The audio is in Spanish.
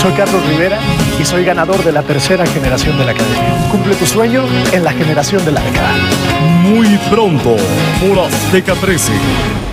Soy Carlos Rivera y soy ganador de la tercera generación de la Academia. Cumple tu sueño en la generación de la década. Muy pronto, por Azteca 13.